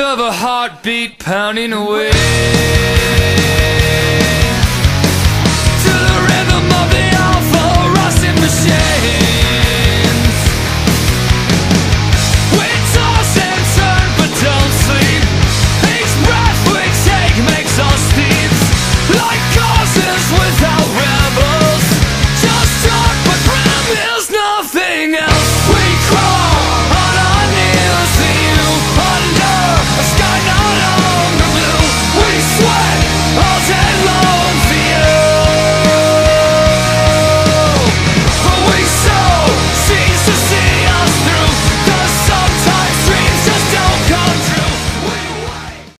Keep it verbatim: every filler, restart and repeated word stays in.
of a heartbeat pounding away to the rhythm of the awful rusting machine.